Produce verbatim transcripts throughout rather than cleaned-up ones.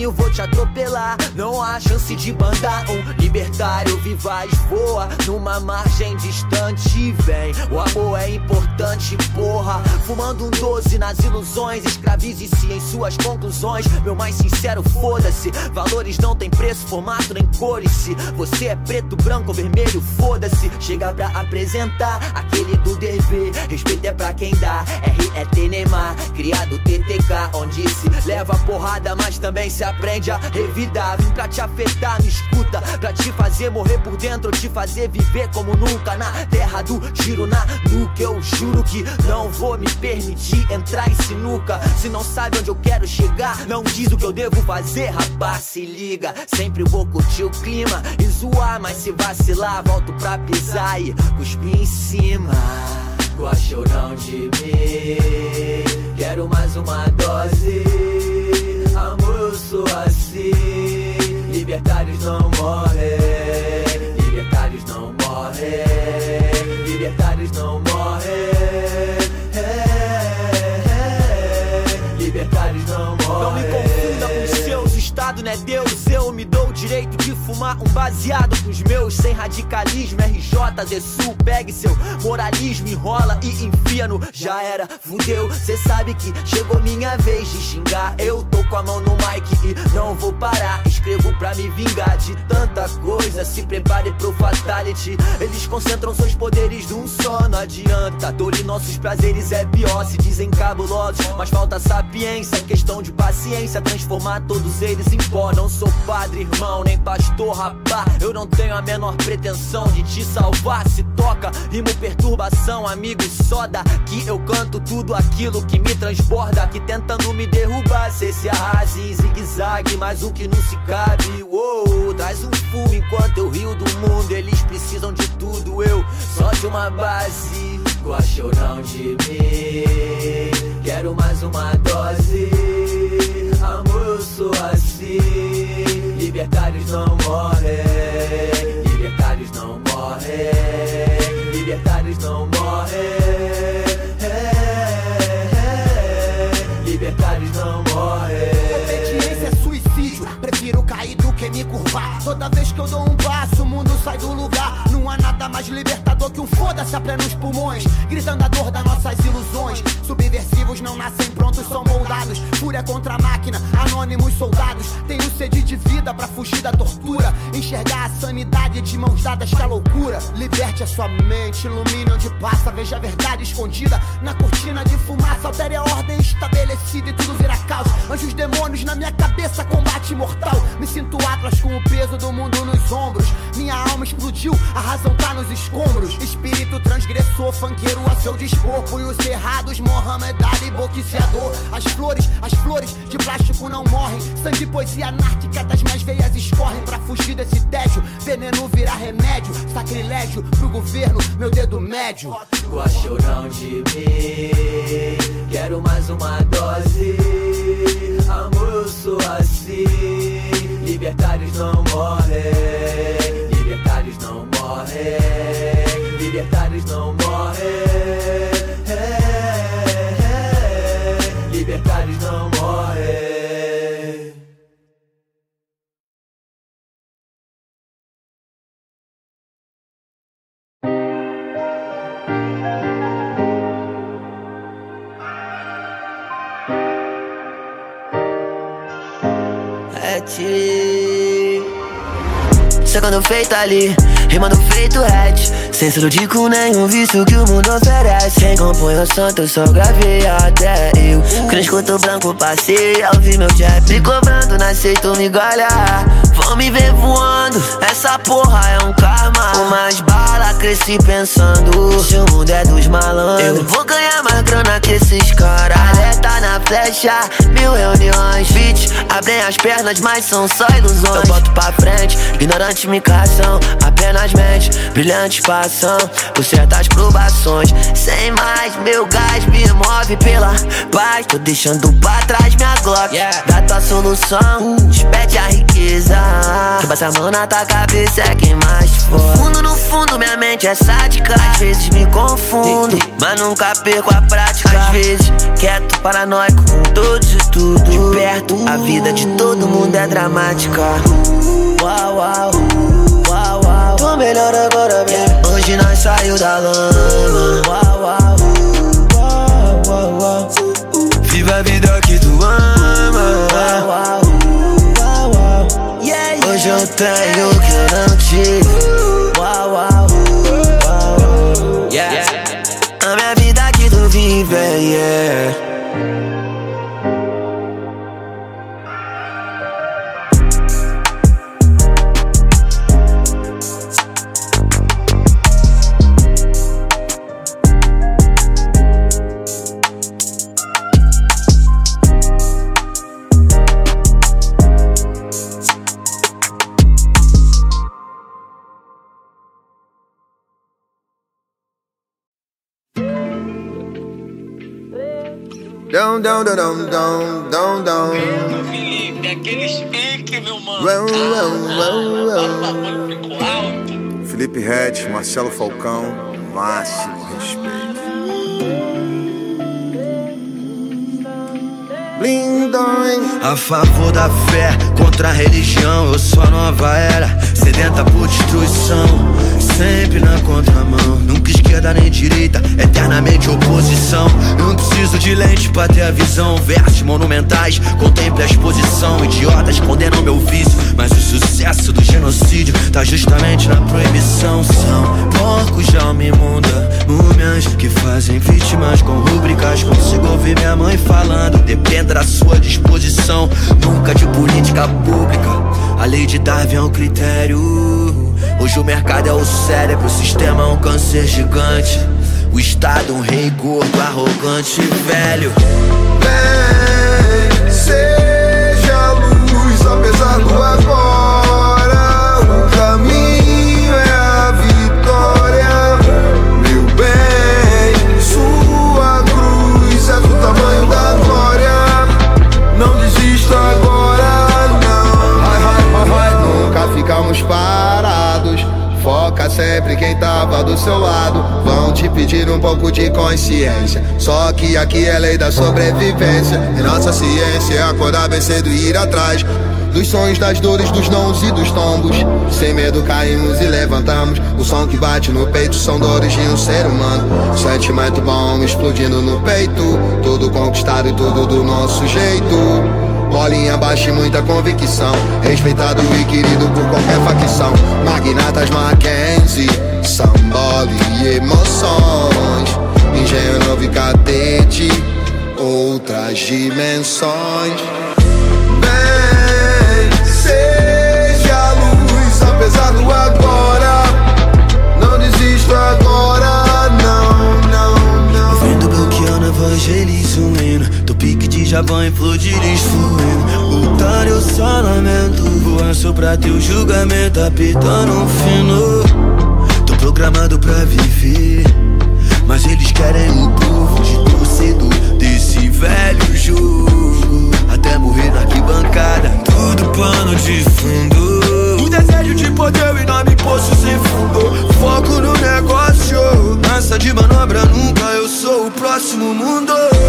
caminho vou te atropelar. Não há chance de bandar. Um libertário vivaz voa numa margem distante. Vem, o amor é importante, porra. Fumando um doze nas ilusões, escravize-se em suas conclusões. Meu mais sincero, foda-se. Valores não tem preço, formato nem cores. Se você é preto, branco ou vermelho, foda-se. Chega pra apresentar aquele do dever. Respeito é pra quem dá. R é T Neymar, criado T T K, onde se leva porrada, mas também se aprende a revidar. Vim pra te afetar, me escuta, pra te fazer morrer por dentro, te fazer viver como nunca. Na terra do tiro na nuca, eu juro que não vou me permitir entrar em sinuca. Se não sabe onde eu quero chegar, não diz o que eu devo fazer, rapaz, se liga. Sempre vou curtir o clima e zoar, mas se vacilar, volto pra pisar e cuspir em cima. Gosta ou não de mim? Quero mais uma dose. Amor, eu sou assim. Libertários não morrem. Libertários não morrem. Libertários não morrem. Libertários não morrem. Não me confunda com seus estados, né Deus? Eu me dou o direito de fumar um baseado com os meus. Sem radicalismo, R J, Z Sul. Pegue seu moralismo, enrola e enfia no já era, fudeu. Cê sabe que chegou minha vez de xingar. Eu tô com a mão no mic e não vou parar. Escrevo pra me vingar de tanta coisa. Se prepare pro fatality. Eles concentram seus poderes num só, não adianta. Dole nossos prazeres é pior, se dizem cabulosos, mas falta sapiência, questão de paciência. Transformar todos eles em pó. Não sou padre, irmão, nem pastor, rapá. Eu não tenho a menor pretensão de te salvar. Se toca, rimo perturbação, amigo, só daqui eu canto tudo aquilo que me transborda. Que tentando me derrubar, cê se arrase em zigue-zague, mas o que não se cabe. Uou, traz um fumo enquanto eu rio do mundo. Eles precisam de tudo, eu só de uma base. Gosta ou não de mim? Quero mais uma dose. Amor, eu sou assim. Libertários não morrem. Libertários não morrem. Libertários não morrem. Libertários não morrem. Obediência é suicídio. Prefiro cair do que me curvar. Toda vez que eu dou um passo, o mundo sai do lugar. Não há nada mais libertador que um foda-se a plenos pulmões, gritando a dor das nossas ilusões. Subversivos não nascem prontos, são moldados. Fúria contra a máquina, anônimos soldados. Tenho sede de vida pra fugir da tortura. Enxergar a sanidade de mãos dadas que a loucura. Liberte a sua mente, ilumine onde passa. Veja a verdade escondida na cortina de fumaça. Altere a ordem estabelecida e tudo vira caos. Anjos demônios na minha cabeça, combate mortal. Me sinto Atlas com o peso do mundo nos ombros. Minha alma explodiu, a razão tá nos escombros. Espírito transgressor, funkeiro a seu dispor. Punhos cerrados, Mohamed Ali, boxeador. As flores, as flores de plástico não morrem. Sangue e poesia anárquica das mais veias escorrem. Pra fugir desse tédio, veneno virar remédio. Sacrilégio pro governo, meu dedo médio. Gosta ou não de mim? Quero mais uma dose. Amor, eu sou assim. Libertários não morrem. Libertários não morrem. Libertários não morrem. Libertários não morrem. É ti. Chegando feito ali, rimando feito hatch. Sem se iludir com nenhum vício que o mundo oferece. Quem compõe o santo eu só gravei até eu. Que no escuto branco passei ao ouvir meu trap. Me cobrando, nasci tu me golha. Vão me ver voando, essa porra é um karma. Umas balas cresci pensando, se o mundo é dos malandros, eu vou ganhar mais grana que esses caras. Alerta na flecha, mil reuniões. Bitch, abrem as pernas, mas são só ilusões. Eu boto pra frente, ignorante me caçam. Apenas mente, brilhante passam por certas provações. Sem mais, meu gás me move pela paz. Tô deixando pra trás minha Glock, yeah. Da tua solução, despede a riqueza. Que passa a mão na tua cabeça é quem mais te fode. No fundo, no fundo, minha mente é sádica. Às vezes me confundo, mas nunca perco a prática. Às vezes quieto, paranoico com todos e tudo. De perto, a vida de todo mundo é dramática. Uau, uau, uau, uau. Tô melhor agora, baby. Hoje nós saiu da lama. Uau, uau, uau, uau, uau. Viva a vida que tu ama. Uau, uau, uau, uau. Yeah, yeah. Hoje eu tenho o que eu não tive. Uau, uau, uau. Yeah. A minha vida que tu vive, yeah. Dão, dão, dão, dão, dão, dão, dão. Felipe, aquele speak, meu mano. Uau, uau, uau, uau. Ficou alto. Felipe Ret, Marcelo Falcão, máximo respeito. Blindões. A favor da fé, contra a religião, eu sou a nova era, sedenta por destruição, sempre na contramão, nunca esquerda nem direita, eternamente oposição. Não preciso de lente pra ter a visão, versos monumentais, contemple a exposição. Idiotas condenam meu vício, mas o sucesso do genocídio tá justamente na proibição. São porcos de alma imunda, múmias que fazem vítimas com rúbricas. Consigo ouvir minha mãe falando, dependa da sua disposição, nunca de política pública. A lei de Darwin é um critério. Hoje o mercado é o cérebro, o sistema é um câncer gigante, o Estado um rei gordo, arrogante e velho. Bem, seja a luz, apesar do agora. O caminho é a vitória. Meu bem, sua cruz é do tamanho da glória. Não desista agora, não. Vai, vai, vai, vai. Nunca ficamos parados. Foca sempre quem tava do seu lado. Vão te pedir um pouco de consciência, só que aqui é lei da sobrevivência. E nossa ciência é acordar bem cedo e ir atrás dos sonhos, das dores, dos nãos e dos tombos. Sem medo caímos e levantamos. O som que bate no peito são dores de um ser humano. Sentimento bom explodindo no peito, tudo conquistado e tudo do nosso jeito. Bolinha baixa e muita convicção, respeitado e querido por qualquer facção. Magnatas Mackenzie, sambole e emoções. Engenho novo e cadete, outras dimensões. Bem, seja a luz, apesar do agora. Não desista agora, não, não, não. O vento bloqueando, evangeliza um hino, do pique de Javão e flor de lis fluindo. Lutar eu só lamento, voando pra teu julgamento, apitando um fino. Tô programado pra viver, mas eles querem o povo de torcedor desse velho jogo, até morrer na arquibancada, tudo pano de fundo. O desejo de poder, o enorme poço sem fundo. Foco no negócio, lança de manobra nunca, eu sou o próximo mundo.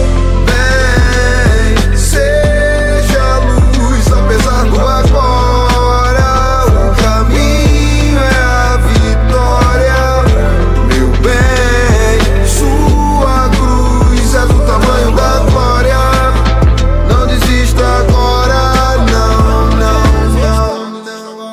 Bem, seja a luz, apesar do agora. O caminho é a vitória. Meu bem, sua cruz é do tamanho da glória. Não desista agora, não, não, não, não.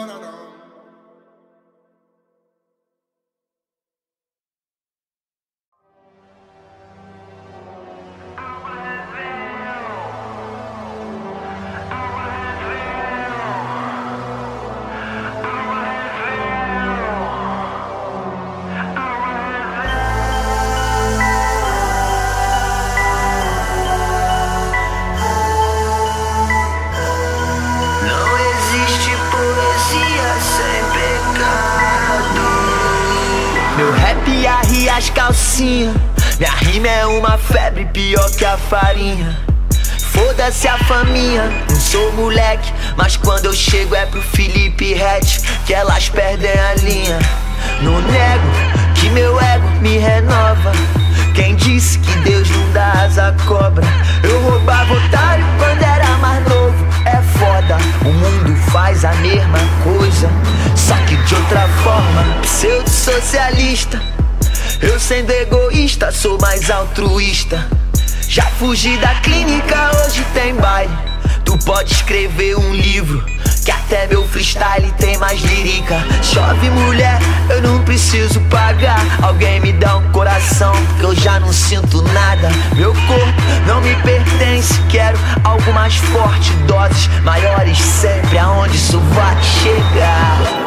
As calcinhas, minha rima é uma febre pior que a farinha. Foda-se a faminha, não sou moleque, mas quando eu chego é pro Felipe Ret que elas perdem a linha. Não nego que meu ego me renova. Quem disse que Deus não dá asa cobra. Eu roubava otário quando era mais novo. É foda, o mundo faz a mesma coisa, só que de outra forma. Pseudo socialista, eu sendo egoísta, sou mais altruísta. Já fugi da clínica, hoje tem baile. Tu pode escrever um livro, que até meu freestyle tem mais lírica. Chove mulher, eu não preciso pagar. Alguém me dá um coração, porque eu já não sinto nada. Meu corpo não me pertence, quero algo mais forte. Doses maiores sempre, aonde isso vai chegar.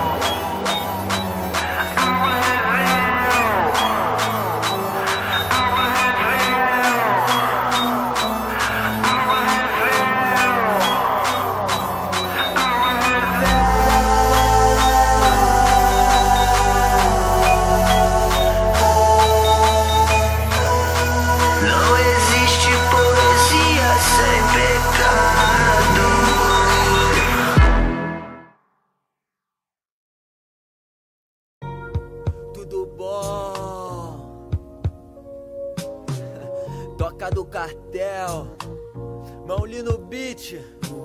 Toca do Cartel, Mãolinho no beat.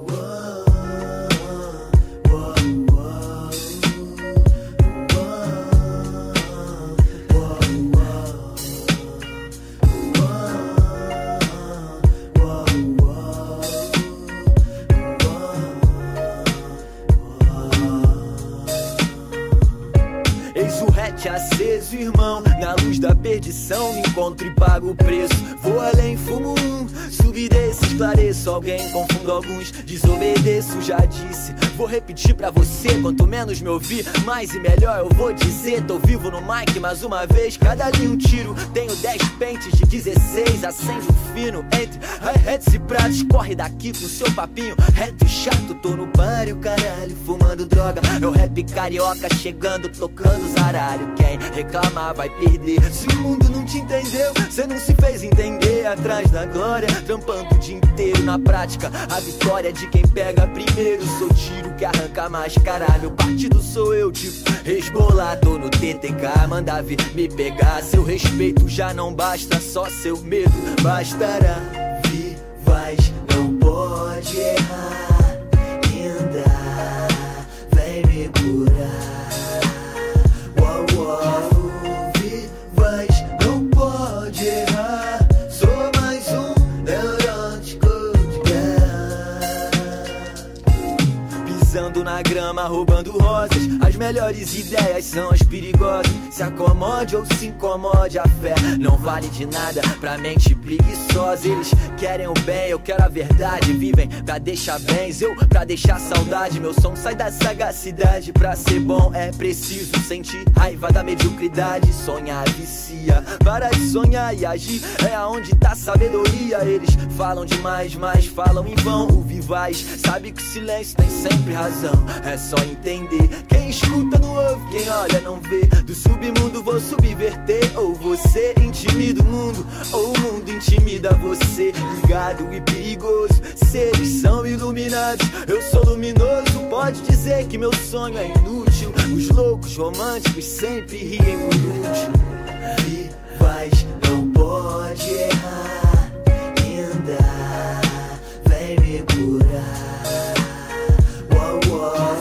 Eis o hatch aceso, irmão, na luz da perdição me encontro e pago o preço. Vou além, fumo um, subi desse, esclareço. Alguém confundo alguns, desobedeço, já disse. Vou repetir pra você, quanto menos me ouvir, mais e melhor eu vou dizer. Tô vivo no mic mais uma vez, cada linha um tiro. Tenho dez pentes de dezesseis, acende um fino entre hi-hats e pratos. Corre daqui com seu papinho reto e chato. Tô no bar e o caralho, fumando droga. É o rap carioca chegando, tocando zaralho. Quem reclamar vai perder. Se o mundo não te entendeu, cê não se fez entender. Atrás da glória, trampando o dia inteiro. Na prática, a vitória de quem pega primeiro. Sou tiro que arranca mais, caralho. Meu partido sou eu, tipo Hezbollah. Tô no T T K, manda vir me pegar. Seu respeito já não basta, só seu medo bastará. Vivaz, não pode errar. Ainda vem me curar. Uau, uau. Vivaz, não pode errar. Sou mais um neurótico de guerra. Pisando na grama, roubando rosas. As melhores ideias são as perigosas. Se acomode ou se incomode, a fé não vale de nada pra mente preguiçosa. Eles querem o bem, eu quero a verdade. Vivem pra deixar bens, eu pra deixar saudade. Meu som sai da sagacidade. Pra ser bom é preciso sentir raiva da mediocridade. Sonhar vicia, para de sonhar e agir é aonde tá sabedoria. Eles falam demais, mas falam em vão. O Vivaz sabe que o silêncio tem sempre razão. É só entender, quem escuta não ouve, quem olha não vê. Do submundo vou subverter, ou você intimida o mundo, ou o mundo intimida você. Ligado e perigoso, seres são iluminados. Eu sou luminoso, pode dizer que meu sonho é inútil. Os loucos românticos sempre riem por último. Vivaz, não pode errar. Ainda vem me curar. Uau, uau.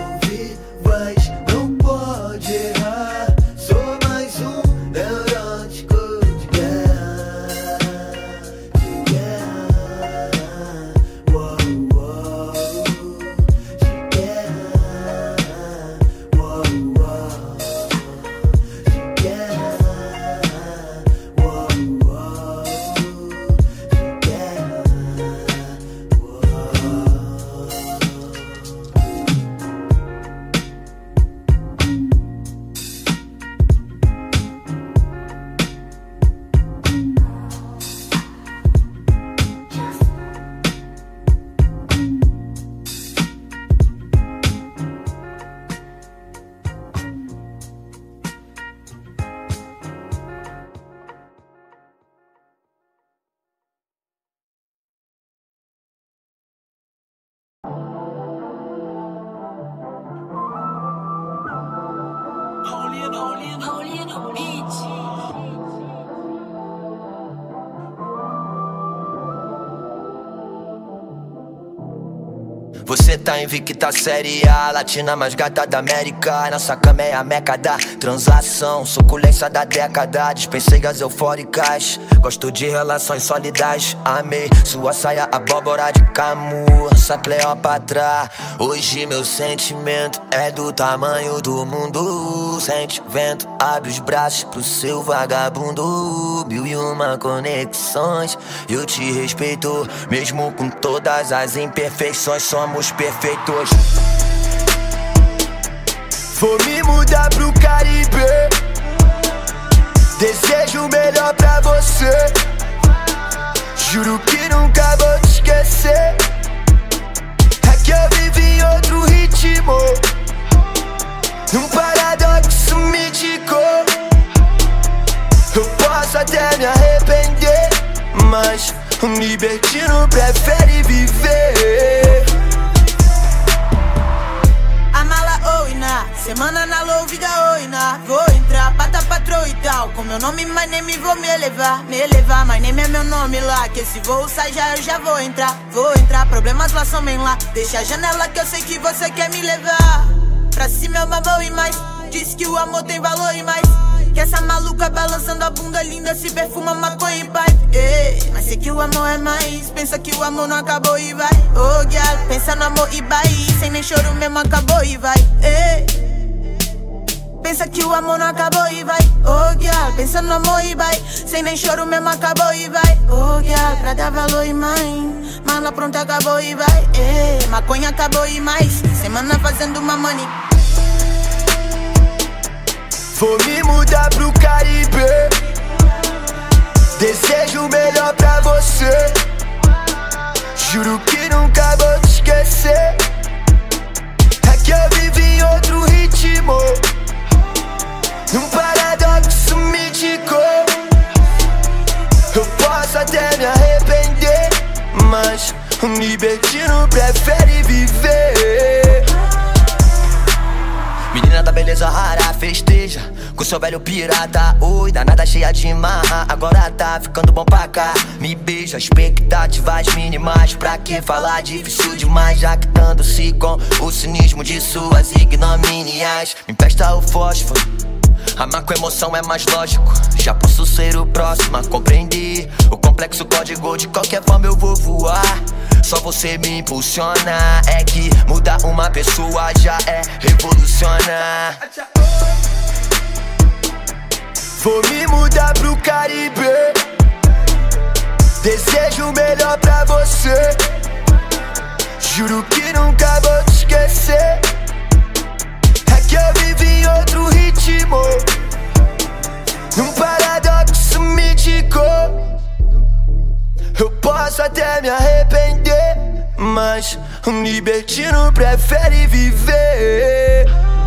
Vivaz, não pode errar. Sou mais um neurótico de guerra. De guerra. Uau, uau. De guerra. Uau, uau. De guerra. Uau, uau. Você tá invicta série A, latina mais gata da América. Nossa cama é a meca da transação, suculência da década. Dispensei as eufóricas, gosto de relações sólidas. Amei sua saia abóbora de Camus, essa Cleópatra. Hoje meu sentimento é do tamanho do mundo. Sente o vento, abre os braços pro seu vagabundo. Mil e uma conexões, eu te respeito, mesmo com todas as imperfeições, somos perfeitos. Vou me mudar pro Caribe, desejo o melhor pra você. Juro que nunca vou te esquecer. É que eu vivi em outro ritmo, num paradoxo mítico. Eu posso até me arrepender, mas um libertino prefere viver. A mala oina, semana na louvida oina. Vou entrar, pata patroa e tal. Com meu nome, my name, vou me elevar. Me elevar, my name é meu nome lá. Que esse voo sai já, eu já vou entrar. Vou entrar, problemas lá somem lá. Deixa a janela que eu sei que você quer me levar. Pra cima eu babou e mais. Diz que o amor tem valor e mais. Que essa maluca balançando a bunda linda se perfuma maconha e pipe. Ei, mas sei que o amor é mais. Pensa que o amor não acabou e vai. Oh, girl, pensa no amor e vai. Sem nem choro mesmo acabou e vai. Ei, pensa que o amor não acabou e vai. Oh, girl, pensa no amor e vai. Sem nem choro mesmo acabou e vai. Oh, girl, pra dar valor e mais. Mala pronta acabou e vai. Ei, maconha acabou e mais. Semana fazendo uma money. Vou me mudar pro Caribe, desejo o melhor pra você. Juro que nunca vou te esquecer. É que eu vivi em outro ritmo, num paradoxo mítico. Eu posso até me arrepender, mas um libertino prefere viver. Menina da beleza rara, festeja com seu velho pirata. Oi, danada cheia de marra, agora tá ficando bom pra cá. Me beija, expectativas mínimas. Pra que falar difícil demais, jactando-se com o cinismo de suas ignomínias. Me empresta o fósforo, amar com emoção é mais lógico. Já posso ser o próximo a compreender o complexo código. De qualquer forma eu vou voar, só você me impulsiona. É que mudar uma pessoa já é revolucionar. Vou me mudar pro Caribe, desejo o melhor pra você. Juro que nunca vou te esquecer. É que eu vivi em outro ritmo, num paradoxo mítico. Eu posso até me arrepender, mas um libertino prefere viver.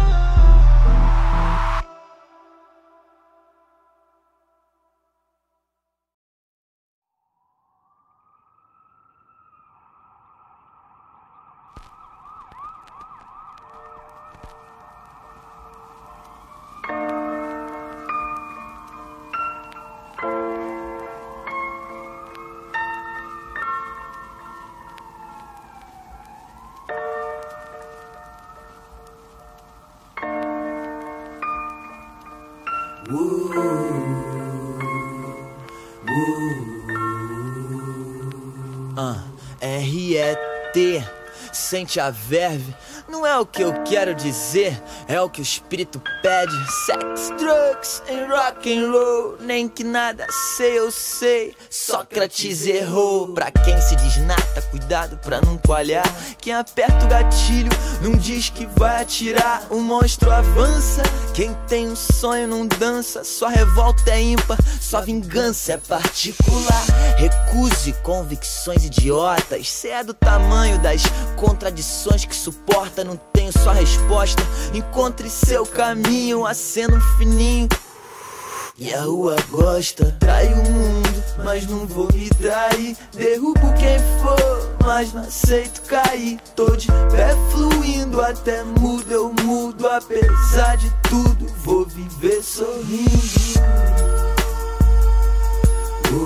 Uh, R E T, sente a verve. Não é o que eu quero dizer, é o que o espírito pede. Sex, drugs and rock and roll. Nem que nada sei, eu sei. Sócrates errou. Pra quem se desnata, cuidado pra não coalhar. Quem aperta o gatilho não diz que vai atirar. O monstro avança, quem tem um sonho não dança. Sua revolta é ímpar, sua vingança é particular. Recuse convicções idiotas. Cê é do tamanho das contradições que suporta. Não tenho sua resposta. Encontre seu caminho, acenda um fininho e a rua gosta. Trai o mundo, mas não vou me trair. Derrubo quem for, mas não aceito cair. Tô de pé fluindo, até mudo eu mudo. Apesar de tudo, vou viver sorrindo.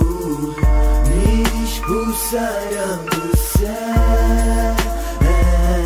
uh, Me expulsarão do céu.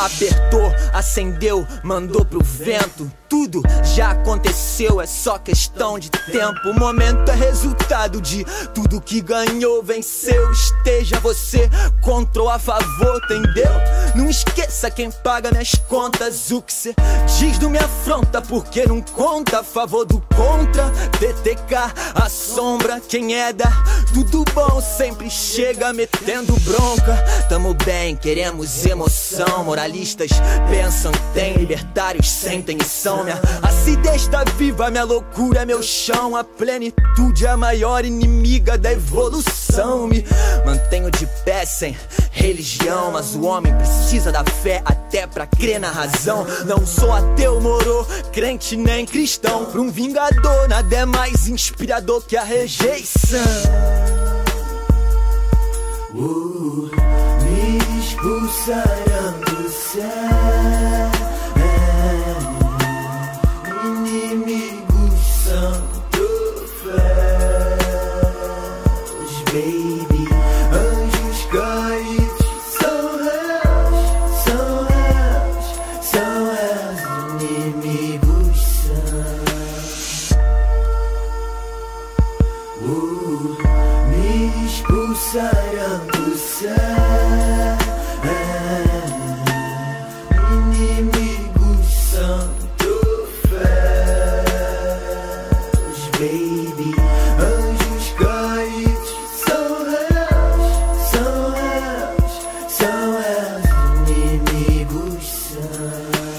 apertou, acendeu, mandou pro vento. Tudo já aconteceu, é só questão de tempo. O momento é resultado de tudo que ganhou, venceu. Esteja você contra ou a favor, entendeu? Não esqueça quem paga minhas contas. O que cê diz não me afronta, porque não conta a favor do contra. T T K, a sombra, quem é da tudo bom sempre chega metendo bronca. Tamo bem, queremos emoção. Moralistas pensam, tem, libertários sentem e são. Minha acidez tá viva, minha loucura é meu chão. A plenitude é a maior inimiga da evolução. Me mantenho de pé sem religião, mas o homem precisa da fé até pra crer na razão. Não sou ateu, moro, crente nem cristão. Pra um vingador nada é mais inspirador que a rejeição. Uh, me expulsarão do céu. Inimigos são troféus, baby. Anjos caídos são réus, são réus, são réus. Inimigos são. Uh, me expulsarão do céu. Inimigos são baby, anjos caídos são réus, são réus, são réus, inimigos são.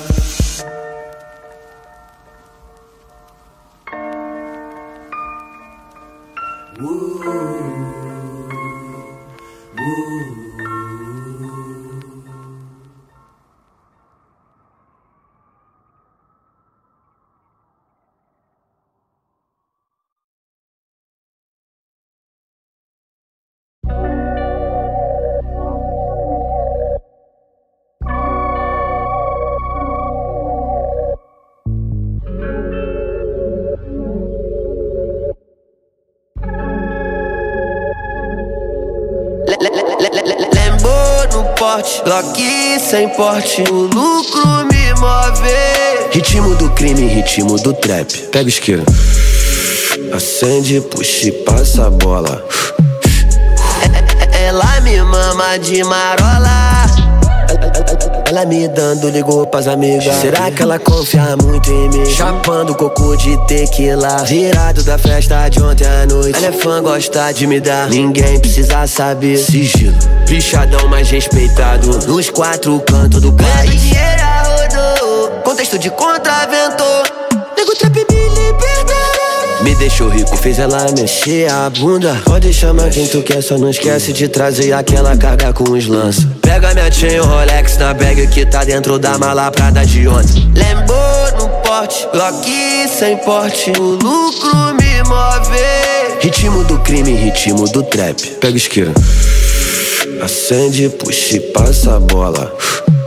Uh, uh, uh. Lembo no porte, Glock sem porte, o lucro me move. Ritmo do crime, ritmo do trap. Pega o isqueiro, acende, puxa e passa a bola. Ela me mama de marola. Ela me dando, ligou pras amigas. Será que ela confia muito em mim? Chapando coco de tequila, virado da festa de ontem à noite. Ela é fã, gosta de me dar, ninguém precisa saber. Sigilo, bichadão mais respeitado nos quatro cantos do país. Dinheiro rodou, contexto de contravento. Nego trap me liberta. Me deixou rico, fez ela mexer a bunda. Pode chamar quem tu quer, só não esquece de trazer aquela carga com os lança. Pega minha chain, o Rolex na bag que tá dentro da mala Prada de ontem. Lembo no porte, Glock sem porte, o lucro me move. Ritmo do crime, ritmo do trap. Pega o isqueiro, acende, puxa e passa a bola.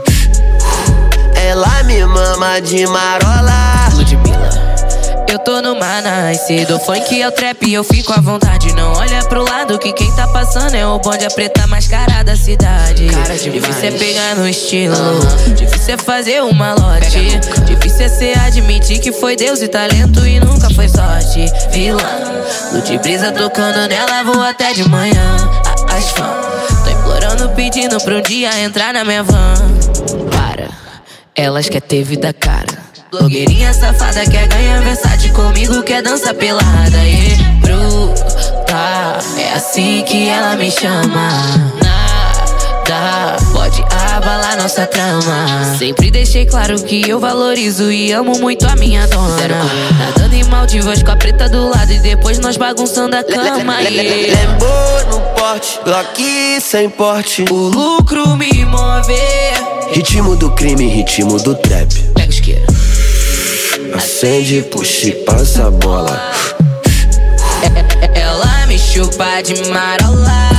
Ela me mama de marola. Eu tô no nice, do funk é o trap, eu fico à vontade. Não olha pro lado que quem tá passando é o bonde, a preta mais cara da cidade. Cara difícil é pegar no estilo, uh-huh. Difícil é fazer uma lote, difícil é cê admitir que foi Deus e talento e nunca foi sorte. Vilã, Lute brisa tocando nela, vou até de manhã. As fãs, tô implorando, pedindo pra um dia entrar na minha van. Para, elas quer ter vida cara. Blogueirinha safada quer ganhar versátil comigo, quer dança pelada. E bruta, é assim que ela me chama. Nada pode abalar nossa trama. Sempre deixei claro que eu valorizo e amo muito a minha dona. Nadando em Maldivas com a preta do lado e depois nós bagunçando a cama. Lembo no porte, Glock sem porte, o lucro me move. Ritmo do crime, ritmo do trap. Pega o isqueiro, acende, puxa e passa a bola. Ela me chupa de marola.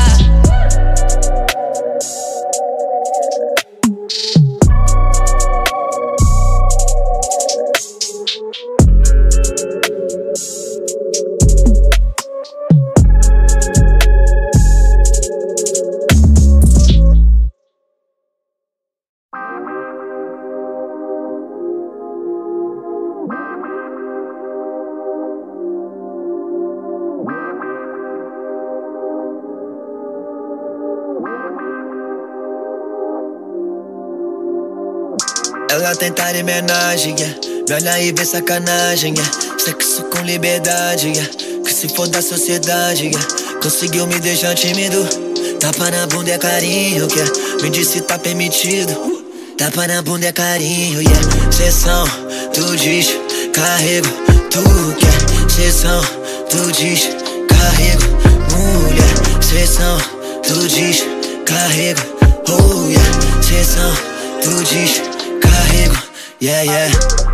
Ela tenta homenagem, yeah. Me olha e vê sacanagem, yeah. Sexo com liberdade, yeah. Que se for da sociedade, yeah. Conseguiu me deixar tímido. Tapa na bunda é carinho, yeah. Me disse tá permitido. Tapa na bunda é carinho, yeah. Sessão, tu diz, carrego, tu quer. Sessão, tu diz, carrego, mulher. Sessão, tu diz, carrego, oh yeah. Sessão, tu diz, carrego, yeah, yeah.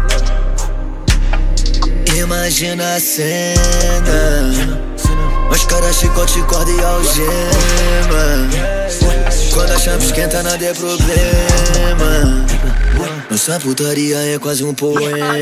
Imagina a cena, máscara, chicote, corda e algema. Quando a chama esquenta nada é problema. Nossa putaria é quase um poema.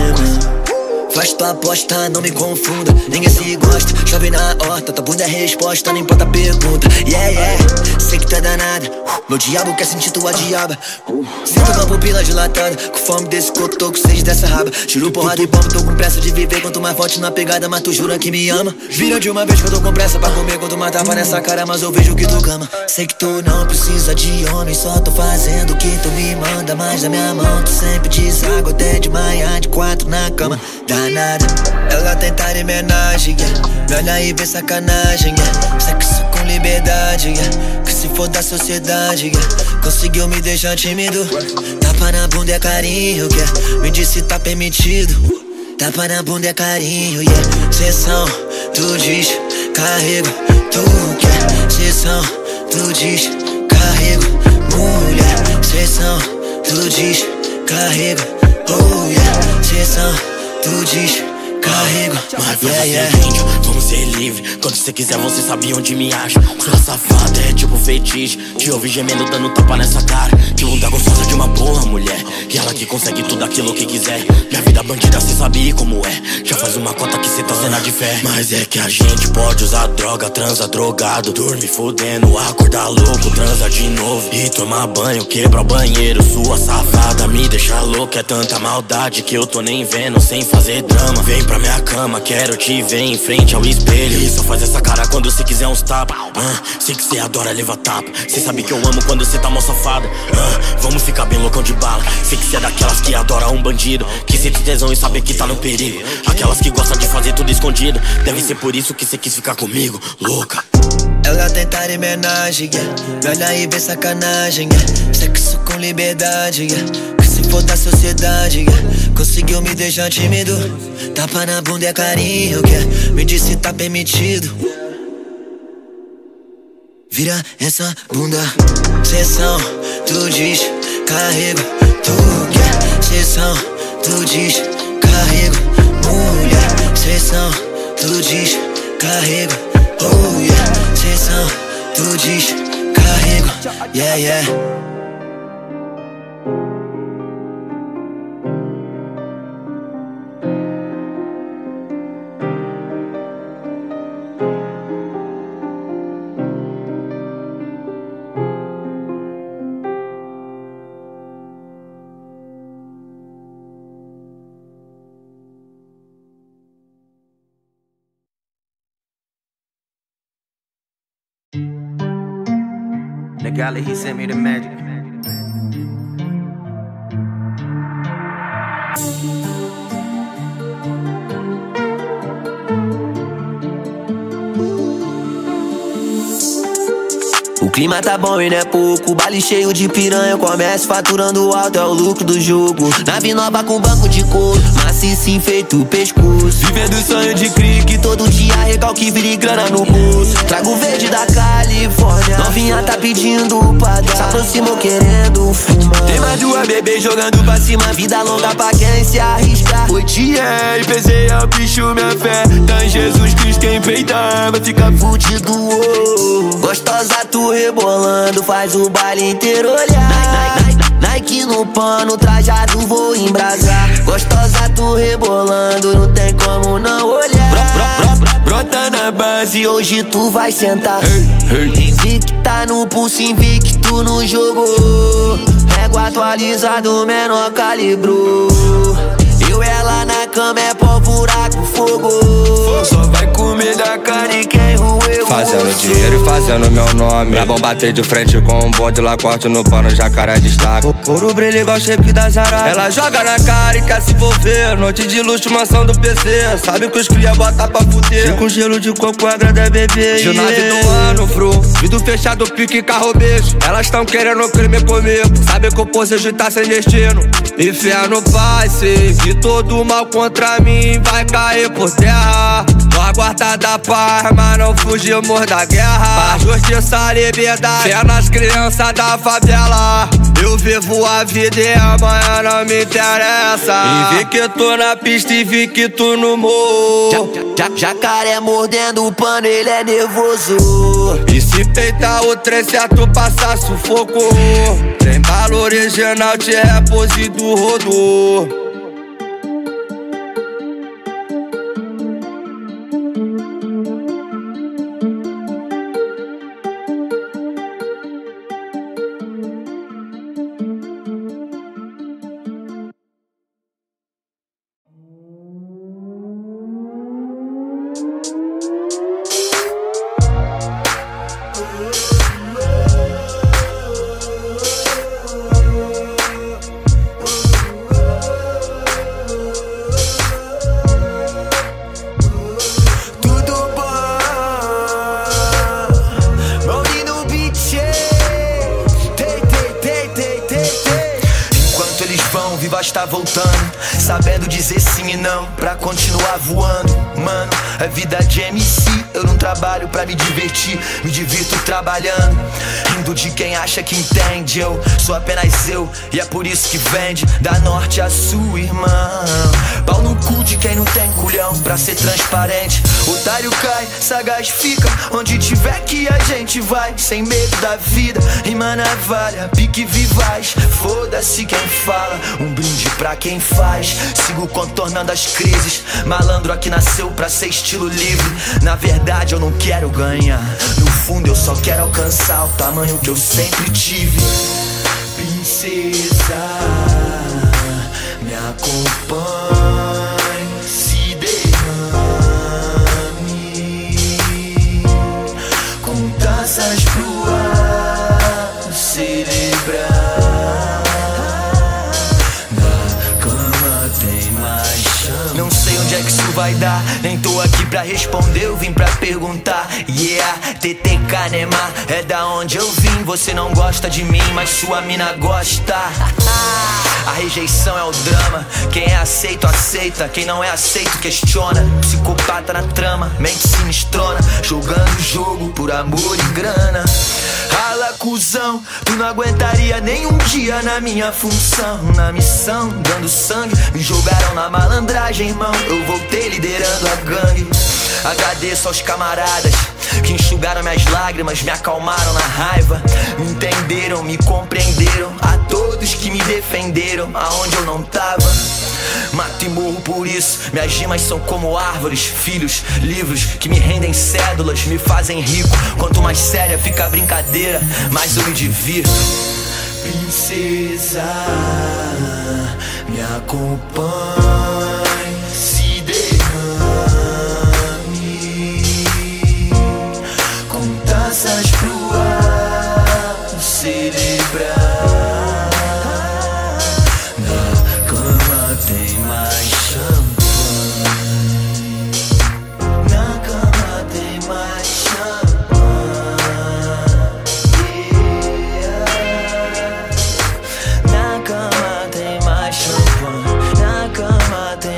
Faz tua aposta, não me confunda. Ninguém se gosta, chove na horta. Tua bunda é resposta, não importa a pergunta. Yeah, yeah, sei que tu é danada. Meu diabo quer sentir tua diaba. Sinto uma pupila dilatada, com fome desse coco, tô com sede dessa raba. Tiro porrada e bomba, tô com pressa de viver. Quanto mais forte na pegada, mas tu jura que me ama. Vira de uma vez que eu tô com pressa pra comer. Quanto mais tapa nessa cara, mas eu vejo que tu gama. Sei que tu não precisa de homem, só tô fazendo o que tu me manda. Mas na minha mão tu sempre deságua até de manhã, de quatro na cama. Danada, ela tenta homenagem, yeah. Me olha e vê sacanagem, yeah. Sexo com liberdade, yeah. Que se for da sociedade, yeah. Conseguiu me deixar tímido. Tapa na bunda é carinho, yeah. Me disse tá permitido. Tapa na bunda é carinho, yeah. Sessão, tu diz, carrego, tu quer. Sessão, tu diz, carrego, mulher. Sessão, tu diz, carrego, oh yeah. Sessão, tu diz, carrego, mas yeah, yeah. Seguinte, vamos ser livre. Quando você quiser, você sabe onde me acha. Sua safada é tipo feitiço. Te ouvi gemendo, dando tapa nessa cara. Que bunda gostosa de uma boa mulher. E ela que consegue tudo aquilo que quiser. Minha vida bandida, cê sabe como é. Já faz uma cota que cê tá cena de fé. Mas é que a gente pode usar droga, transa drogado, dorme fudendo, acordar louco, transa de novo e tomar banho, quebra o banheiro. Sua safada me deixa louco. É tanta maldade que eu tô nem vendo, sem fazer drama. Vem pra minha cama, quero te ver em frente ao espelho. E só faz essa cara quando cê quiser uns tapas. ah, Sei que cê adora levar tapa. Cê sabe que eu amo quando cê tá mó safada. ah, Vamos ficar bem loucão de bala. Sei que cê é daquelas que adora um bandido, que sente tesão e sabe que tá no perigo. Aquelas que gostam de fazer tudo escondido. Deve ser por isso que cê quis ficar comigo, louca. Ela tenta homenagem, yeah. Me olha e vê sacanagem, yeah. Sexo com liberdade, yeah. Que se for da sociedade, yeah. Conseguiu me deixar tímido. Tapa na bunda é carinho, yeah. Me disse tá permitido. Vira essa bunda. Sessão, tu diz, carrego, tu quer. Sessão, tu diz, carrego, mulher. Sessão, tu diz, carrego, oh yeah. Sessão, tu diz, carrego, yeah, yeah. The gala, he sent me the magic. O clima tá bom e não é pouco. Baile cheio de piranha, comércio faturando alto, é o lucro do jogo. Nave nova com banco de couro, maciço feito pescoço. Vivendo o sonho de crique, todo dia recalque, vire grana no bolso. Trago verde da Califórnia, novinha tá pedindo pra dar. Se aproximou querendo fumar. Tem mais duas bebês jogando pra cima, vida longa pra quem se arriscar. Foi tia e pesei ao bicho minha fé. Tá em Jesus Cristo quem peitar vai ficar fudido, oh. Gostosa tu rebolando, faz o baile inteiro olhar. Nike, Nike, Nike no pano, trajado vou embrasar. Gostosa tu rebolando, não tem como não olhar. Bro, bro, bro, brota na base, hoje tu vai sentar. Hey, hey. Invicta no pulso, invicto no jogo. Régua atualizado, menor calibrou. Eu e ela na cama é pó, buraco, fogo. Só vai comer da cara e quem roeu. Fazendo dinheiro e fazendo meu nome. É bom bater de frente com um bonde, lá corte no pano, jacaré destaca. Ouro brilha igual shape da Zara. Ela joga na cara e quer se envolver. Noite de luxo, mansão do P C. Sabe que os cria bota pra fuder. E com gelo de coco agrada bebê. De nave do ano, fru. Vidro fechado, pique, carro, beijo. Elas tão querendo crime comigo. Sabe que o posejo tá sem destino. E fé no pai, sei que todo mal contra mim vai cair por terra. Nós guarda da paz, mas não fugimos da guerra. Paz, justiça, liberdade, fé nas crianças da favela. Eu vivo a vida e amanhã não me interessa. E vi que tô na pista e vi que tu no morro. Ja, ja, jacaré mordendo o pano, ele é nervoso. E se peitar o trem certo, passar sufoco. Tem bala original, te repose do rodo. Tá voltando, sabendo dizer sim e não, pra continuar voando. Mano, é vida de M C. Eu não trabalho pra me divertir, me divirto trabalhando. Rindo de quem acha que entende. Eu sou apenas eu, e é por isso que vende. Da norte a sul, irmão. Pau no cu de quem não tem culhão pra ser transparente. Otário cai, sagaz fica. Onde tiver que a gente vai, sem medo da vida. Rima navalha, pique vivaz. Foda-se quem fala, um brinde pra quem faz. Sigo contornando as crises. Malandro aqui nasceu pra ser estilo livre. Na verdade eu não quero ganhar. No fundo eu só quero alcançar o tamanho que eu sempre tive. Princesa, me acompanhe, se derrame com taças pro ar celebrar. Não sei onde é que isso vai dar, nem tô aqui pra responder, eu vim pra perguntar. Yeah, T T K Neymar, é da onde eu vim. Você não gosta de mim, mas sua mina gosta. A rejeição é o drama, quem é aceito, aceita. Quem não é aceito, questiona. Psicopata na trama, mente sinistrona, jogando o jogo por amor e grana. Rala, cuzão, tu não aguentaria nem um dia na minha função. Na missão, dando sangue, me jogaram na malandragem, irmão. Eu voltei liderando a gangue. Agradeço aos camaradas que enxugaram minhas lágrimas, me acalmaram na raiva. Me entenderam, me compreenderam. A todos que me defenderam aonde eu não tava. Mato e morro por isso. Minhas rimas são como árvores, filhos, livros que me rendem cédulas, me fazem rico. Quanto mais séria fica a brincadeira, mais eu me divirto. Princesa, me acompanhe, se derrame com taças pro ar celebrar. Tem mais champanhe. Na cama tem mais champanhe. Yeah. Na cama tem mais champanhe. Na cama tem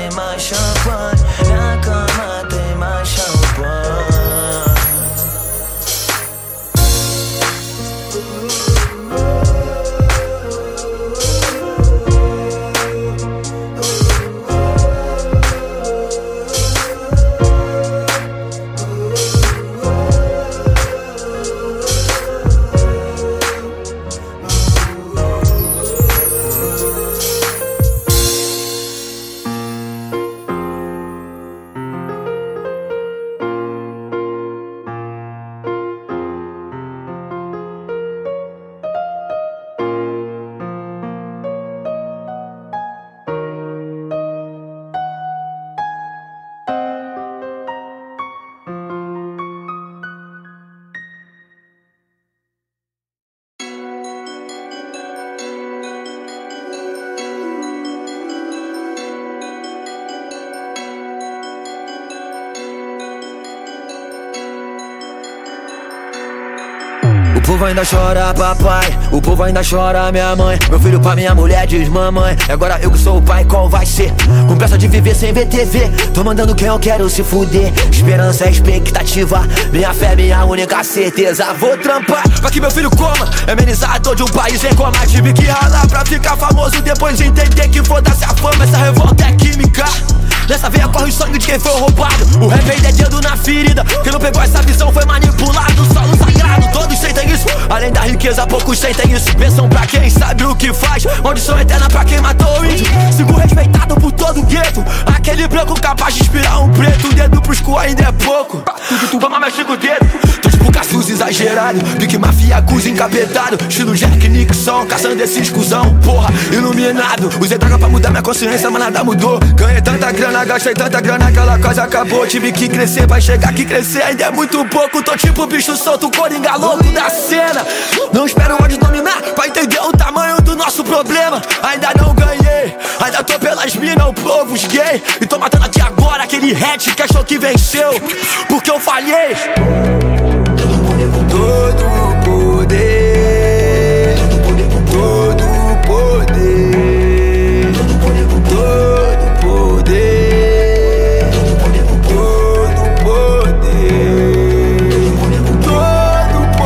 O povo ainda chora papai, o povo ainda chora minha mãe. Meu filho pra minha mulher diz mamãe. Agora eu que sou o pai, qual vai ser? Com pressa de viver sem ver T V, tô mandando quem eu quero se fuder. Esperança é expectativa, minha fé é minha única certeza. Vou trampar pra que meu filho coma, é amenizado de um país em coma. Tive que ralar pra ficar famoso, depois de entender que foda-se a fama. Essa revolta é química, nessa veia corre o sangue de quem foi roubado. O rap ainda é dedo na ferida, quem não pegou essa visão foi manipulado. Solo sagrado, todos sentem isso, além da riqueza poucos sentem isso. Pensam pra quem sabe o que faz, maldição eterna pra quem matou o índio. Sigo respeitado por todo o gueto, aquele branco capaz de inspirar um preto. Um dedo pros cu ainda é pouco, toma mais cinco dedos. Tô tipo Cassius exagerado, pique mafia, cruz encapetado, estilo Jack Nixon, caçando esses cuzão, porra, iluminado. Usei droga pra mudar minha consciência, mas nada mudou. Ganhei tanta grana, gastei tanta grana, aquela coisa acabou. Tive que crescer, vai chegar que crescer ainda é muito pouco. Tô tipo bicho solto, coringa louco da cena. Não espero onde dominar pra entender o tamanho do nosso problema. Ainda não ganhei, ainda tô pelas minas, o povo os gay. E tô matando aqui agora aquele hatch que achou que venceu, porque eu falhei. Todo o poder, todo o poder, todo o poder, todo o poder, todo o poder, todo o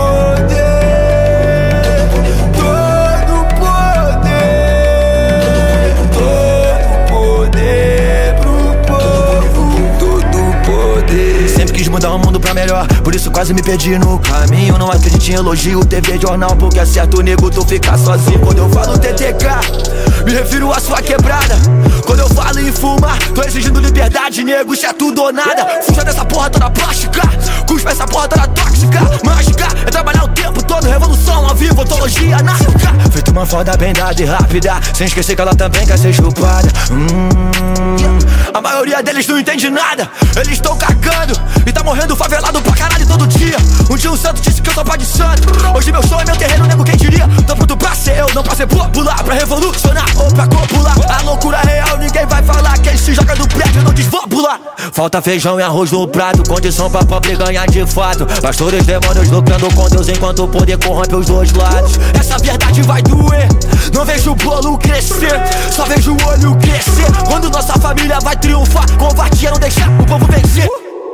poder, todo o poder pro povo, todo o poder. Sempre quis mudar o mundo pra melhor, por isso quase me perdi no caminho. Não acredito em elogio, T V, jornal, porque é certo, nego, tu fica sozinho. Quando eu falo T T K, me refiro à sua quebrada. Quando eu falo em fumar, tô exigindo liberdade, nego, isso é tudo ou nada. Fuja dessa porra toda plástica, cuspa essa porra toda tóxica. Mágica é trabalhar o tempo todo, revolução ao vivo, ontologia anárquica. Feito uma foda bem dada e rápida, sem esquecer que ela também quer ser chupada. hum, A maioria deles não entende nada, eles estão cagando e tá morrendo favelado pra caralho todo dia. Um dia um santo disse que eu sou pai de santo, hoje meu show é meu terreno, nego, quem diria? Tô pronto pra ser eu, não pra ser popular, pra revolucionar ou pra copular. A loucura real ninguém vai falar, quem se joga do prédio não diz vou pular. Falta feijão e arroz no prato, condição pra pobre ganhar de fato. Pastores demônios lucrando com Deus enquanto o poder corrompe os dois lados. Essa verdade vai doer, não vejo o bolo crescer, só vejo o olho crescer. Quando nossa família vai triunfar, covardia não deixar o povo vencer.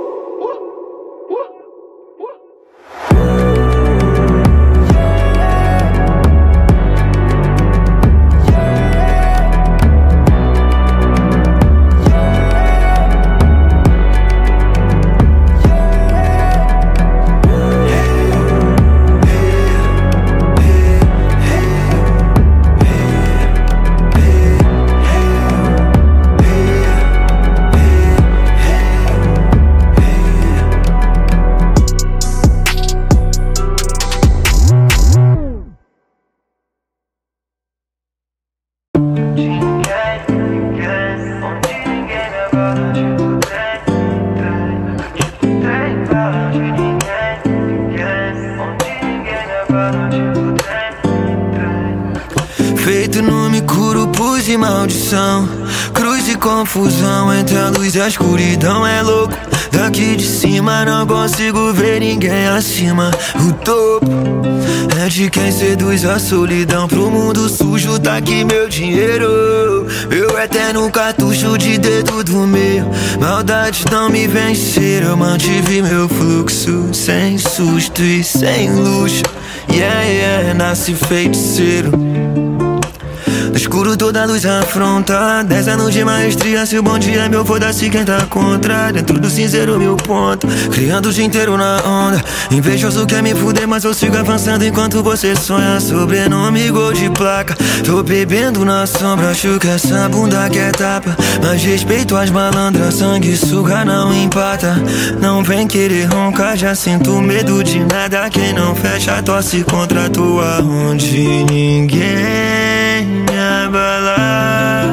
Feito nome, curupus e maldição, cruz e confusão entre a luz e a escuridão. É louco, daqui de cima não consigo ver ninguém acima. O topo é de quem seduz a solidão. Pro mundo sujo tá aqui meu dinheiro, meu eterno cartucho de dedo do meio. Maldades não me venceram, eu mantive meu fluxo sem susto e sem luxo. Yeah, yeah, nasci feiticeiro. No escuro toda a luz afronta, dez anos de maestria, se o bom dia é meu, foda-se quem tá contra. Dentro do cinzeiro mil ponto, criando o dia inteiro na onda. Invejoso quer me fuder, mas eu sigo avançando enquanto você sonha. Sobrenome, gol de placa, tô bebendo na sombra. Acho que essa bunda quer tapa, mas respeito as malandras. Sangue suga não empata, não vem querer roncar. Já sinto medo de nada, quem não fecha torce contra a tua. Onde ninguém me abalar.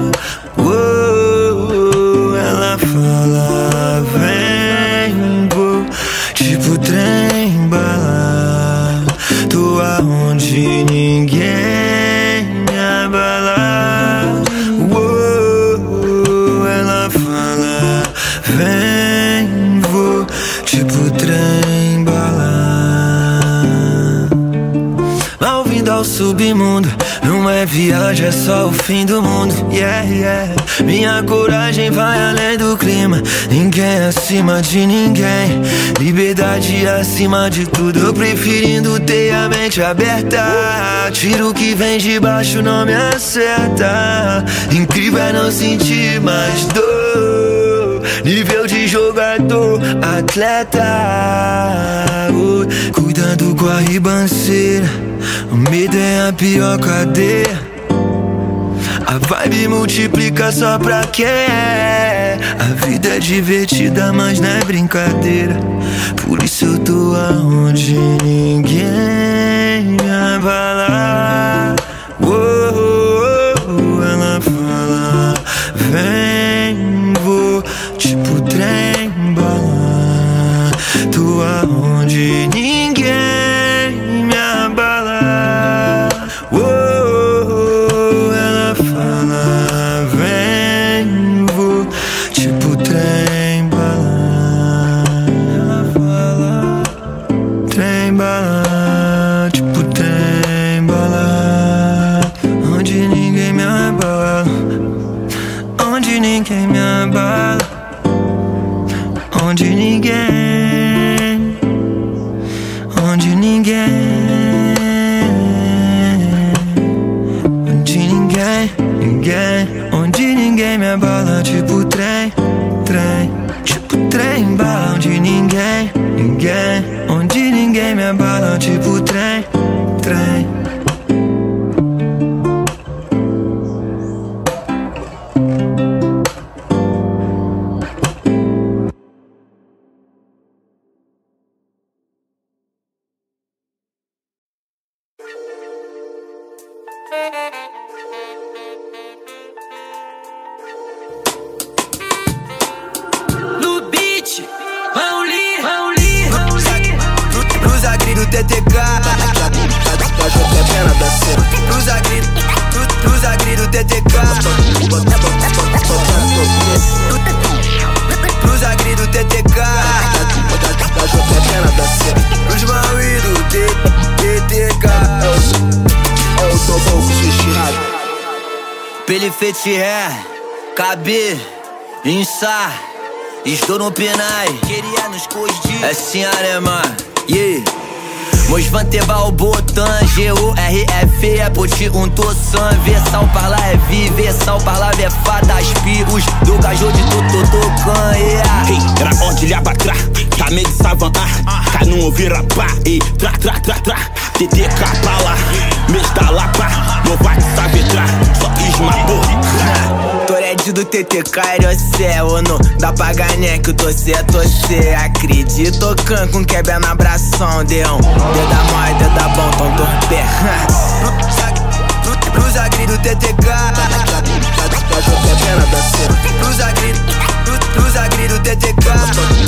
Oh, ela fala, vem, vou, tipo trem bala. Tô aonde ninguém me abalar. Oh, ela fala, vem, vou, tipo trem bala. ao submundo. Não é viagem, é só o fim do mundo. Yeah, yeah. Minha coragem vai além do clima. Ninguém é acima de ninguém. Liberdade acima de tudo. Eu preferindo ter a mente aberta. Tiro que vem de baixo não me acerta. Incrível é não sentir mais dor. Nível de jogador, atleta. uh, Cuidado com a ribanceira. O medo é a pior cadeia. A vibe multiplica só pra quem é. A vida é divertida, mas não é brincadeira. Por isso eu tô aonde ninguém me abala. Oh, oh, oh, ela fala, vem, vou, tipo trem bala. Tô aonde ninguém me abala. Oh, oh, ela fala, vem, vou, tipo trem bala. Ela fala, trem bala, tipo trem bala. Onde ninguém me abala, onde ninguém me abala, onde ninguém, onde ninguém, onde ninguém, ninguém, onde ninguém me abala, tipo trem, trem, tipo trem bala, onde ninguém, ninguém, onde ninguém me abala, tipo trem, trem. No beat, Rauli, Rauli, Rauli. Cruza grito T T K. Cruza grito, cruza grito T T K. Cruza grito T T K. Cruz Maui do T T K. Pele fetiche, cabe, insa, estou no Pinay. Queria nos corrigir. É sim, alemã, yeah. Mos vanteva o botão, G U R F é poti um tossan. Versão par là é vi, versão par là é fada. Espirros do gajo de tototocan, yeah. Hey, era ordilha pra trás, tá meio de savan, ah. Cá não ouvir rapá, e tra, tra, tra, tra. T T K pra lá, mês da lapa. Não vai te saber tra, só esmagou. Torede do T T K, é ou não dá pra ganhar que o torcer é torcer. Acredito, can com quebra na abração, deão. Deda mó e deda bom, tom torpé. Cruza grito T T K. Cruza grito, cruza grito T T K.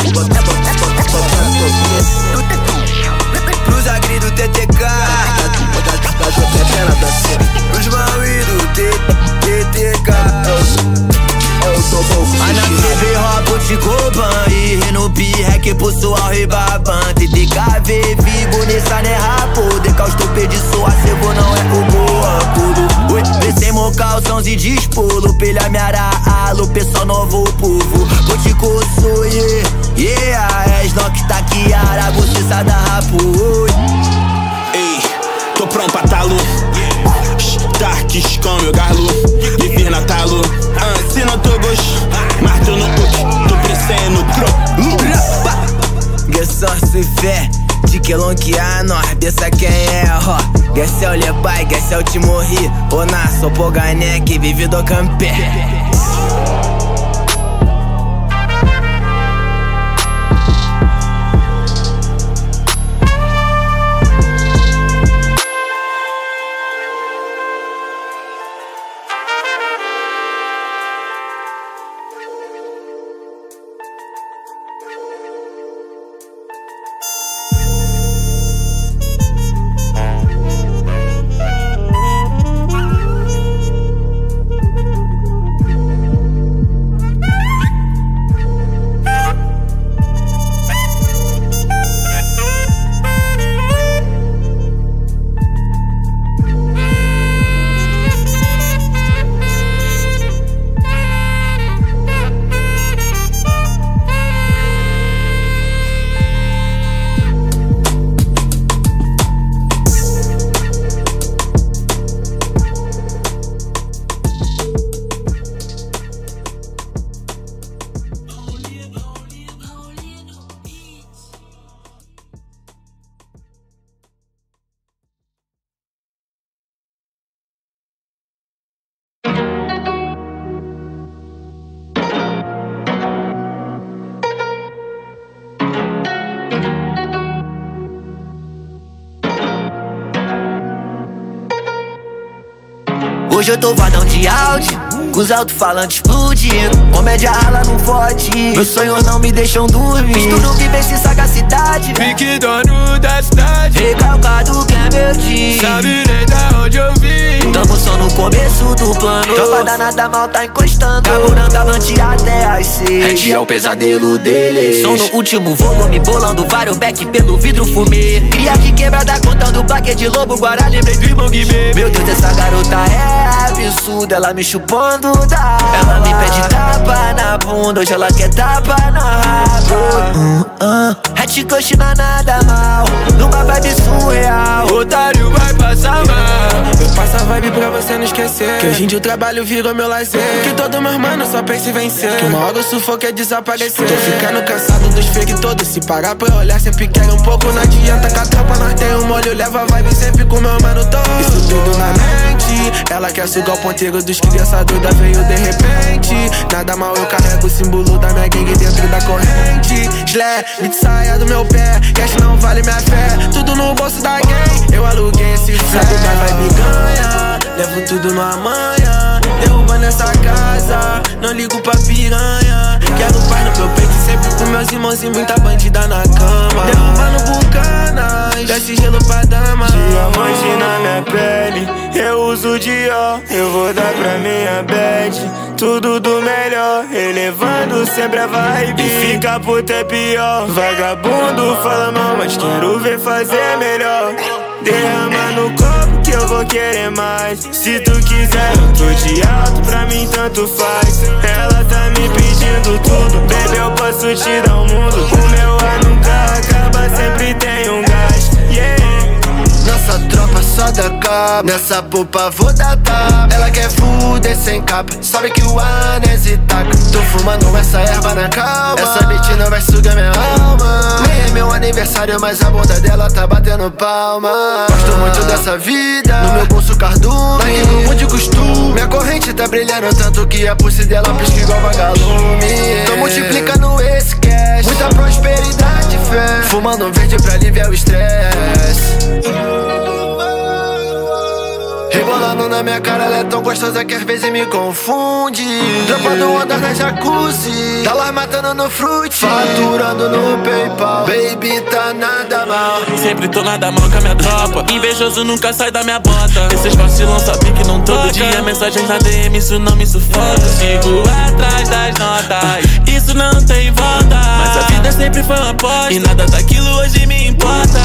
Cruza grito T T K. Cruz Maui do T T K. Ana T V roubo de Coban e no pirrec pessoal rebaban. T T K V vivo nessa né rapo. Decausto de sua cego não é o boa tudo. Oi, pensei mo calções e dispolo. Pelha me aralo, pessoal novo povo. Botico sou yeah, yeah. És não que tá aqui, ara, você sai da rapo. Ei, tô pronto pra talo. Darks com meu garlo, me fiz na talo. Ah, se não tô gosto, mas tô no hook, tô crescendo pro. Guessão se fé, de que lonquear nós, dessa quem é, ó. Guess é o lebai, guess é o te morri. Ou na sou pogané que vive do campé. Hoje eu tô vadão de Audi, com os alto-falantes explodindo. Comédia rala não fode, meus sonhos não me deixam dormir. Estudo, vivência e sagacidade, pique dono da cidade, recalcado que é meu dia. Sabe nem da onde eu vim, tamo só no começo do plano. Tropa danada mal tá encostando, carburando avante até as seis. Red é o pesadelo dele. Som no último volume, bolando vários back pelo vidro fumê. Cria de quebrada, contando plaque de lobo, guará, lembrei do irmão Guimê. Meu Deus, essa garota é absurda, ela me chupando da. Ela me pede tapa na bunda, hoje ela quer tapa na rabo. uh, uh. Hat coach não nada mal, numa vibe surreal. Otário vai passar mal. Eu passo a vibe pra você não esquecer que hoje em dia o trabalho virou meu lazer. Que todo meu mano só pensa em vencer, que uma hora o sufoco é desaparecer. Tô ficando cansado dos fake todos, se parar pra olhar sempre quero um pouco. Não adianta com a tropa, nós tem um molho, leva a vibe sempre com meu mano todo. Isso tudo na mente, ela quer sugar o ponteiro dos criança doida, veio de repente. Nada mal, eu carrego o símbolo da minha gangue dentro da corrente. Slé, me saia do meu pé, cash não vale minha fé. Tudo no bolso da gang, eu aluguei esse fé. Sabe da vibe ganha, levo tudo no amanhã. Derrubando essa casa, não ligo pra piranha. Quero paz no meu peito, sempre com meus irmãos e muita bandida na cama. Derrubando bucanas, desce gelo pra dama. Diamante na minha pele, eu uso Dior, eu vou dar pra minha bad tudo do melhor, elevando sempre a vibe. E fica puta é pior, vagabundo fala mal, mas quero ver fazer melhor. Derrama no copo que eu vou querer mais. Se tu quiser eu tô de alto, pra mim tanto faz. Ela tá me pedindo tudo, baby eu posso te dar o mundo. O meu ar nunca acaba, sempre tem um gás, yeah. Nossa tropa só dá cabo, nessa popa vou dar tapa. Ela quer fuder sem capa, sabe que o anese taca. Tô fumando essa erva na calma, essa beat não vai sugar minha alma. Nem é meu aniversário, mas a bunda dela tá batendo palma. Gosto muito dessa vida, no meu bolso cardume, tanque com muito de costume. Minha corrente tá brilhando tanto que a pulse dela pisca igual vagalume. Tô multiplicando esse cash, muita prosperidade e fé, fumando um verde pra aliviar o estresse. Rebolando na minha cara, ela é tão gostosa que às vezes me confunde. Dropando onda na jacuzzi, tá lá matando no fruit, faturando no PayPal. Baby, tá nada mal. Sempre tô nada mal com a minha tropa, invejoso nunca sai da minha bota. Esses vacilão sabem que não todo dia mensagens na D M, isso não me sufoca. Sigo atrás das notas, isso não tem volta. Mas a vida sempre foi uma aposta, e nada daquilo hoje me importa.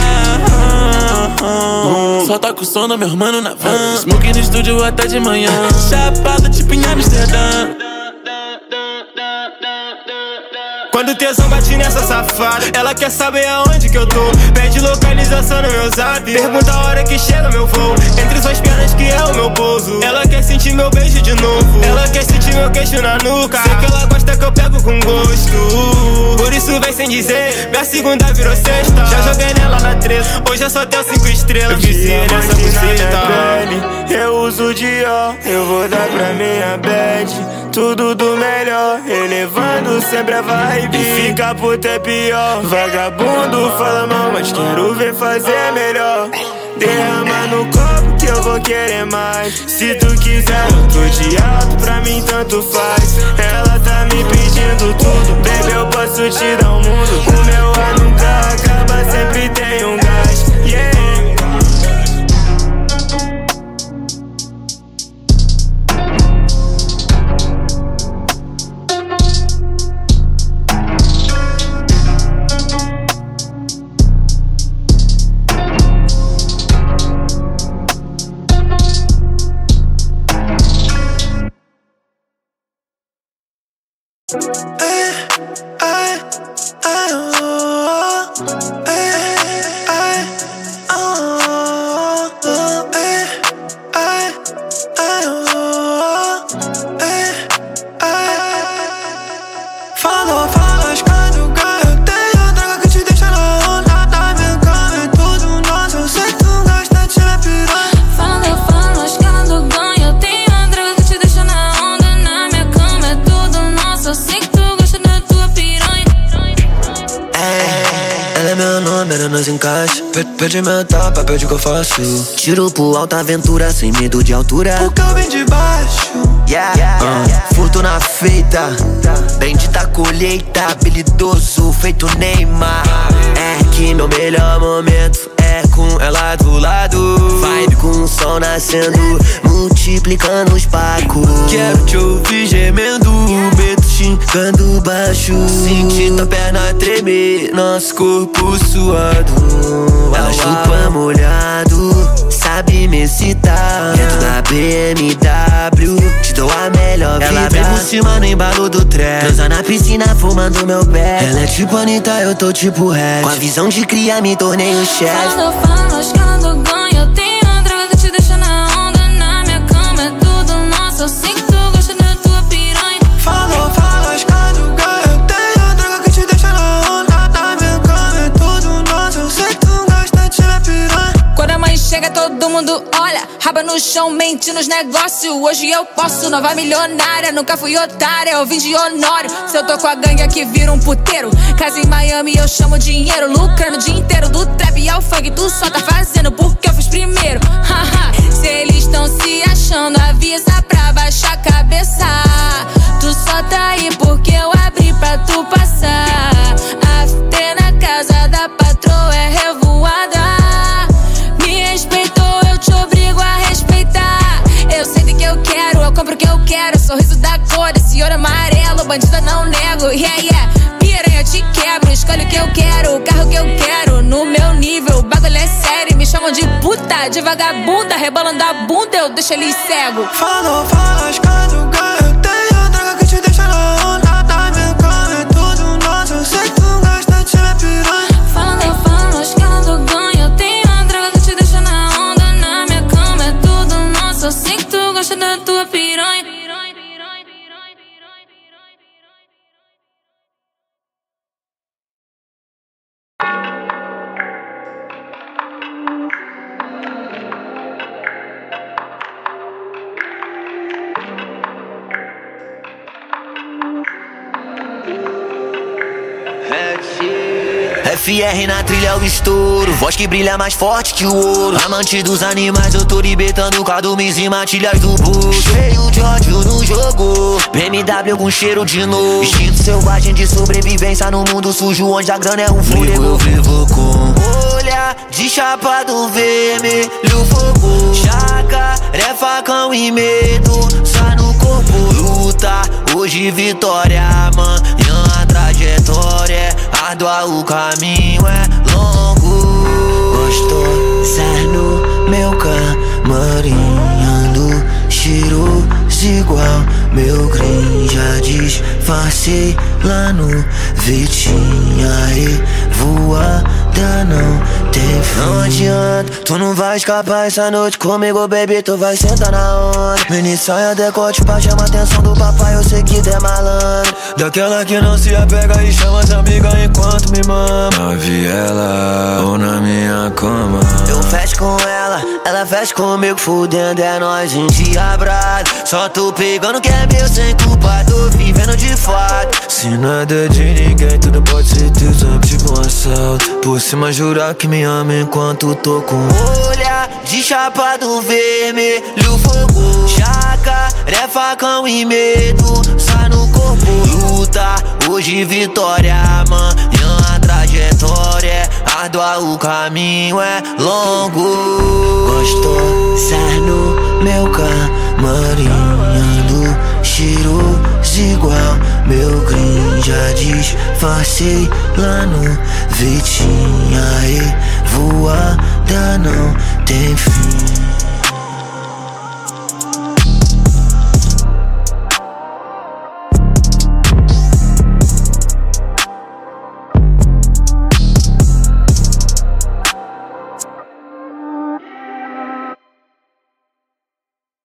Só toco o som do meu mano na van, smoke no estúdio até de manhã, chapado tipo em Amsterdã. Quando o tesão bate nessa safada, ela quer saber aonde que eu tô, pede localização no meu zap, pergunta a hora que chega meu voo, entre suas pernas que é o meu pouso. Ela quer sentir meu beijo de novo, ela quer sentir meu queixo na nuca. Sei que ela gosta que eu pego com gosto, por isso vem sem dizer, minha segunda virou sexta. Já joguei nela na três, hoje eu só tenho cinco estrelas. Eu viciei nessa buceta, eu uso Dior, eu vou dar pra minha bad tudo do melhor, elevando sempre a vibe. E fica puta é pior, vagabundo fala mal, mas quero ver fazer melhor. Derrama no copo que eu vou querer mais. Se tu quiser eu tô de alto, pra mim tanto faz. Ela tá me pedindo tudo, baby eu posso te dar o mundo. O meu ar nunca acaba, sempre tem um gás, yeah. Sei que tu gosta encaixa. Pede meu tapa, pede o que eu faço. Tiro pro alta aventura, sem medo de altura. O carro vem de baixo. Yeah, yeah, uh, yeah. Fortuna feita, bendita colheita. Habilidoso, feito Neymar. É que meu melhor momento é com ela do lado. Vibe com o sol nascendo, multiplicando os pacos. Quero te ouvir gemendo, medo xingando baixo. Senti tua perna tremer, nosso corpo suado. Ela chupa molhado, sabe me excitar. Dentro da B M W, te dou a melhor vida. Ela vem por cima no embalo do trap, transa na piscina fumando meu pé. Ela é tipo Anitta, eu tô tipo Red. Com a visão de cria me tornei o chefe. Fala, fala, escala do ganho. Eu tenho uma droga que te deixa na onda. Na minha cama é tudo nosso. Eu sei que tu gosta da tua piranha. Fala, fala, escala do ganho. Eu tenho uma droga que te deixa na onda. Na minha cama é tudo nosso. Eu sei que tu gosta de minha piranha. Quando a mãe chega todo mundo olha, raba no chão, mente nos negócios. Hoje eu posso, nova milionária. Nunca fui otária, eu vim de Honório. Se eu tô com a gangue aqui vira um puteiro. Casa em Miami eu chamo dinheiro. Lucrando o dia inteiro do trap ao funk. Tu só tá fazendo porque eu fiz primeiro. Se eles tão se achando, avisa pra baixar a cabeça. Tu só tá aí porque eu abri pra tu passar. After na casa da patroa é revoada. Respeitou, eu te obrigo a respeitar. Eu sei o que eu quero, eu compro o que eu quero. Sorriso da cor, esse ouro amarelo. Bandida não nego, yeah, yeah. Piranha, eu te quebro, escolhe o que eu quero. O carro que eu quero, no meu nível. O bagulho é sério, me chamam de puta. De vagabunda, rebolando a bunda, eu deixo eles cego. Fala, fala, escala do ganho. Eu tenho a droga que te deixa na onda. Na minha cama é tudo nosso. Eu sei que tu gosta de minha piranha. Fala, fala, escala do ganho. Eu tenho a droga que te deixa na onda. Na minha cama é tudo nosso. Eu sei que tu gosta da tua piranha. F R na trilha é o estouro, voz que brilha mais forte que o ouro. Amante dos animais, eu tô libertando cardumes e matilhas do bolso. Cheio de ódio no jogo, B M W com cheiro de novo. Instinto selvagem de sobrevivência no mundo sujo, onde a grana é um fôlego. Eu vivo com olhar de chapado vermelho, fogo. Jacaré, facão e medo, só no corpo luta. Hoje vitória, amanhã a trajetória é árdua, o caminho é longo. Gostosa no meu camarim, ando cheiroso igual meu green. Já disfarcei lá no Vitinha e voada não tem fim. Não adianta, tu não vai escapar essa noite comigo, baby, tu vai sentar na onda. Mini saia, decote pra chamar a atenção do papai, eu sei que tu é malandro. Daquela que não se apega e chama as amigas enquanto me mama. Na viela ou na minha cama, eu fecho com ela, ela fecha comigo, fudendo, é nós endiabrado. Só tô pegando que é meu sem culpa, tô vivendo de fato. Se nada de ninguém, tudo pode ser teu, tipo um assalto. Por cima jurar que me ama enquanto tô com olhar de chapado vermelho, fogo. Jacaré, facão e medo, sai no corpo luta. Hoje vitória, amanhã a trajetória é árdua, o caminho é longo. Gostosa no meu camarim, ando cheiroso igual meu green. Já disfarcei lá no Vitinha e voada não tem fim.